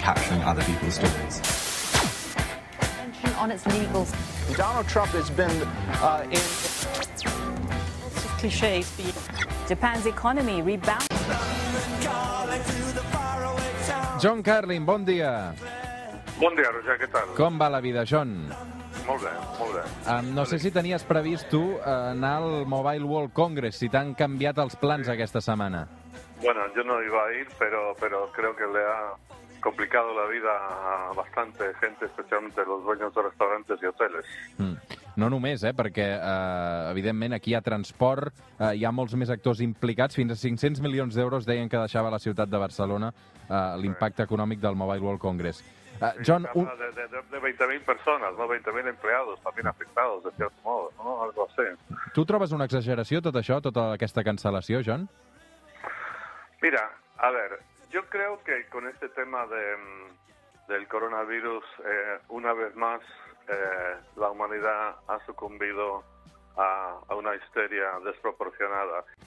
capturing other people's stories. On its legals. Donald Trump has been in Clichés. Japan's economy rebound. John Carlin, bon dia. Bon dia, Roger, què tal? Com va la vida, John? Molt bé, molt bé. No sé si tenies previst tu anar al Mobile World Congress, si t'han canviat els plans aquesta setmana. Bueno, yo no iba a ir, pero creo que le ha complicado la vida a bastante gente, especialmente los dueños de restaurantes y hoteles. No només, perquè, evidentment, aquí hi ha transport, hi ha molts més actors implicats, fins a 500 milions d'euros deien que deixava la ciutat de Barcelona l'impacte econòmic del Mobile World Congress. John, de 20.000 personas, ¿no? 20.000 empleados también afectados, de cierto modo, ¿no? Algo así. Tu trobes una exageració, tot això, tota aquesta cancel·lació, John? Mira, a ver, yo creo que con este tema del coronavirus, una vez más, la humanidad ha sucumbido a una histeria desproporcionada.